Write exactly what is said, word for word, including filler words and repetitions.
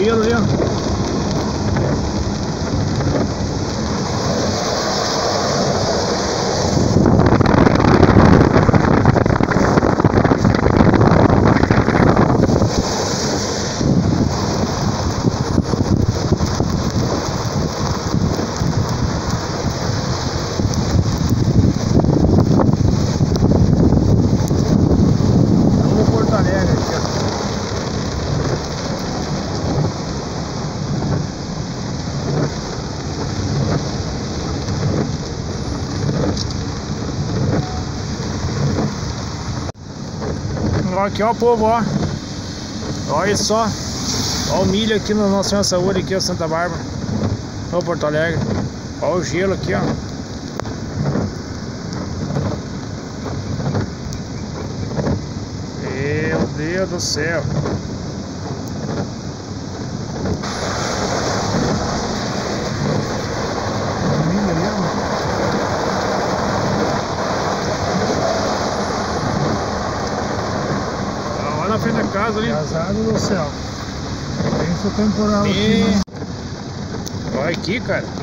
gelo aí, ó. Aqui ó, povo, ó. Olha só. Olha o milho aqui na Nossa Senhora Saúde, aqui, ó, Santa Bárbara. Ó, Porto Alegre. Olha o gelo aqui, ó. Meu Deus do céu. Na frente da casa ali. Casado do céu. Pensa o temporal e... aqui. Olha aqui, cara.